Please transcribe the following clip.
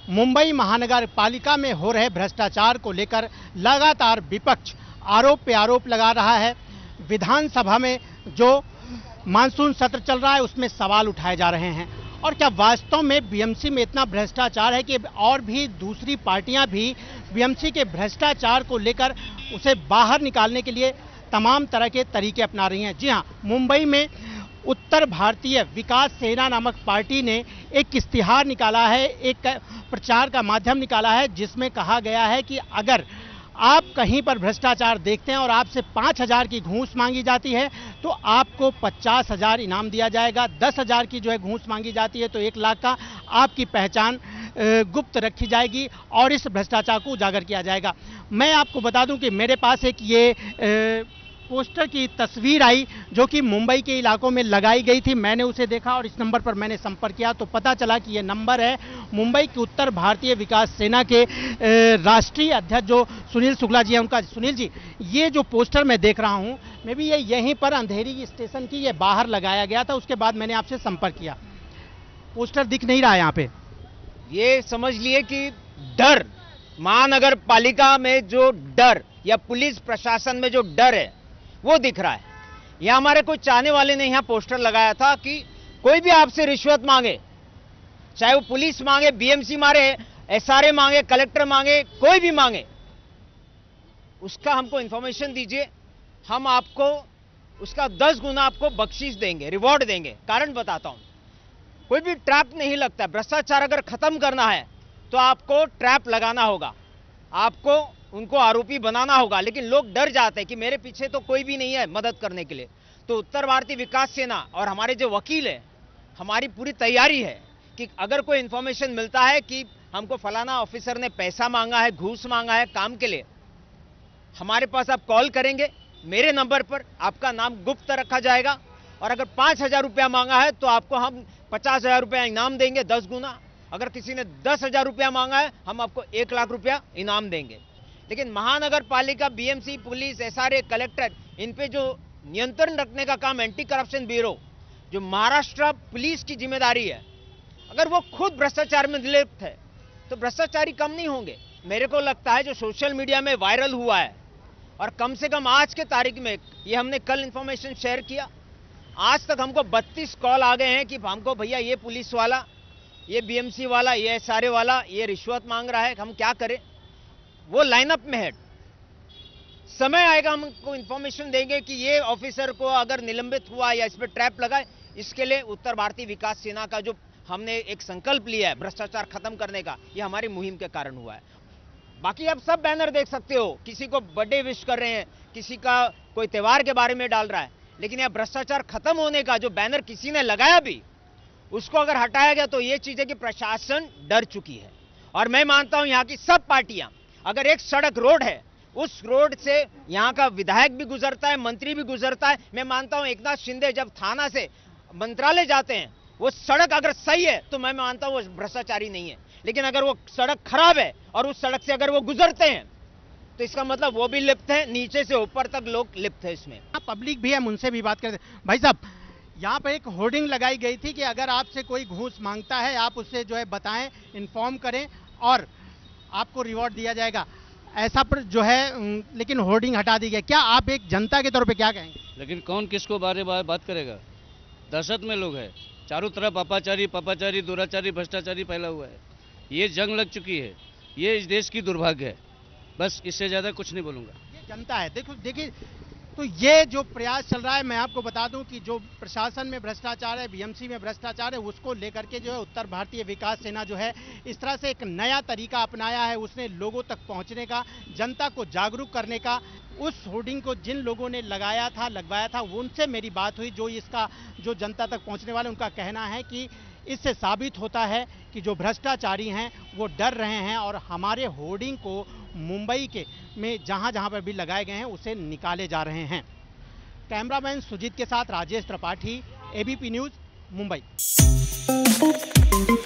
मुंबई महानगर पालिका में हो रहे भ्रष्टाचार को लेकर लगातार विपक्ष आरोप पे आरोप लगा रहा है। विधानसभा में जो मानसून सत्र चल रहा है उसमें सवाल उठाए जा रहे हैं। और क्या वास्तव में बीएमसी में इतना भ्रष्टाचार है कि और भी दूसरी पार्टियां भी बीएमसी के भ्रष्टाचार को लेकर उसे बाहर निकालने के लिए तमाम तरह के तरीके अपना रही हैं। जी हां, मुंबई में उत्तर भारतीय विकास सेना नामक पार्टी ने एक इश्तिहार निकाला है, एक प्रचार का माध्यम निकाला है, जिसमें कहा गया है कि अगर आप कहीं पर भ्रष्टाचार देखते हैं और आपसे 5,000 की घूस मांगी जाती है तो आपको 50,000 इनाम दिया जाएगा। 10,000 की जो है घूस मांगी जाती है तो 1 लाख का आपकी पहचान गुप्त रखी जाएगी और इस भ्रष्टाचार को उजागर किया जाएगा। मैं आपको बता दूं कि मेरे पास एक ये पोस्टर की तस्वीर आई जो कि मुंबई के इलाकों में लगाई गई थी। मैंने उसे देखा और इस नंबर पर मैंने संपर्क किया तो पता चला कि ये नंबर है मुंबई की उत्तर भारतीय विकास सेना के राष्ट्रीय अध्यक्ष जो सुनील शुक्ला जी हैं उनका। सुनील जी, ये जो पोस्टर मैं देख रहा हूँ मे भी ये यहीं पर अंधेरी स्टेशन की ये बाहर लगाया गया था, उसके बाद मैंने आपसे संपर्क किया। पोस्टर दिख नहीं रहा है यहाँ पे। ये समझ लिए कि डर, महानगर पालिका में जो डर या पुलिस प्रशासन में जो डर है वो दिख रहा है। यह हमारे कोई चाहने वाले ने यहां पोस्टर लगाया था कि कोई भी आपसे रिश्वत मांगे, चाहे वो पुलिस मांगे, बीएमसी मारे, एसआरए मांगे, कलेक्टर मांगे, कोई भी मांगे, उसका हमको इंफॉर्मेशन दीजिए, हम आपको उसका 10 गुना आपको बख्शीश देंगे, रिवॉर्ड देंगे। कारण बताता हूं, कोई भी ट्रैप नहीं लगता। भ्रष्टाचार अगर खत्म करना है तो आपको ट्रैप लगाना होगा, आपको उनको आरोपी बनाना होगा। लेकिन लोग डर जाते हैं कि मेरे पीछे तो कोई भी नहीं है मदद करने के लिए। तो उत्तर भारतीय विकास सेना और हमारे जो वकील है, हमारी पूरी तैयारी है कि अगर कोई इंफॉर्मेशन मिलता है कि हमको फलाना ऑफिसर ने पैसा मांगा है, घूस मांगा है काम के लिए, हमारे पास आप कॉल करेंगे, मेरे नंबर पर आपका नाम गुप्त रखा जाएगा और अगर 5,000 रुपया मांगा है तो आपको हम 50,000 रुपया इनाम देंगे, 10 गुना। अगर किसी ने 10,000 रुपया मांगा है हम आपको 1 लाख रुपया इनाम देंगे। लेकिन महानगर पालिका, बीएमसी, पुलिस, एसआरए, कलेक्टर, इन पे जो नियंत्रण रखने का काम एंटी करप्शन ब्यूरो, जो महाराष्ट्र पुलिस की जिम्मेदारी है, अगर वो खुद भ्रष्टाचार में लिप्त है तो भ्रष्टाचारी कम नहीं होंगे। मेरे को लगता है जो सोशल मीडिया में वायरल हुआ है और कम से कम आज के तारीख में, ये हमने कल इंफॉर्मेशन शेयर किया, आज तक हमको 32 कॉल आ गए हैं कि हमको भैया ये पुलिस वाला, ये बीएमसी वाला, ये एसआरए वाला ये रिश्वत मांग रहा है, हम क्या करें। वो लाइनअप में है, समय आएगा हमको इंफॉर्मेशन देंगे कि ये ऑफिसर को अगर निलंबित हुआ या इस पर ट्रैप लगा है। इसके लिए उत्तर भारतीय विकास सेना का जो हमने एक संकल्प लिया है भ्रष्टाचार खत्म करने का, ये हमारी मुहिम के कारण हुआ है। बाकी आप सब बैनर देख सकते हो, किसी को बर्थडे विश कर रहे हैं, किसी का कोई त्योहार के बारे में डाल रहा है, लेकिन यह भ्रष्टाचार खत्म होने का जो बैनर किसी ने लगाया भी, उसको अगर हटाया गया तो ये चीज है कि प्रशासन डर चुकी है। और मैं मानता हूं यहाँ की सब पार्टियां, अगर एक सड़क रोड है, उस रोड से यहाँ का विधायक भी गुजरता है, मंत्री भी गुजरता है। मैं मानता हूं एकनाथ शिंदे जब थाना से मंत्रालय जाते हैं, वो सड़क अगर सही है तो मैं मानता हूं वो भ्रष्टाचारी नहीं है। लेकिन अगर वो सड़क खराब है और उस सड़क से अगर वो गुजरते हैं तो इसका मतलब वो भी लिप्त है, नीचे से ऊपर तक लोग लिप्त है इसमें। पब्लिक भी है, उनसे भी बात करते। भाई साहब, यहाँ पर एक होर्डिंग लगाई गई थी कि अगर आपसे कोई घूस मांगता है आप उससे जो है बताएं, इन्फॉर्म करें और आपको रिवॉर्ड दिया जाएगा, ऐसा पर जो है, लेकिन होर्डिंग हटा दी गई। क्या आप एक जनता के तौर पे क्या कहेंगे? लेकिन कौन किसको बारे बात करेगा? दहशत में लोग हैं, चारों तरफ पापाचारी, दुराचारी, भ्रष्टाचारी फैला हुआ है। ये जंग लग चुकी है, ये इस देश की दुर्भाग्य है। बस इससे ज्यादा कुछ नहीं बोलूंगा। ये जनता है, देखिए तो ये जो प्रयास चल रहा है, मैं आपको बता दूं कि जो प्रशासन में भ्रष्टाचार है, बीएमसी में भ्रष्टाचार है, उसको लेकर के जो है उत्तर भारतीय विकास सेना जो है इस तरह से एक नया तरीका अपनाया है। उसने लोगों तक पहुंचने का, जनता को जागरूक करने का। उस होर्डिंग को जिन लोगों ने लगवाया था उनसे मेरी बात हुई, जो इसका जो जनता तक पहुंचने वाले, उनका कहना है कि इससे साबित होता है कि जो भ्रष्टाचारी हैं वो डर रहे हैं और हमारे होर्डिंग को मुंबई के में जहां जहां पर भी लगाए गए हैं उसे निकाले जा रहे हैं। कैमरामैन सुजीत के साथ राजेश त्रिपाठी, एबीपी न्यूज़, मुंबई।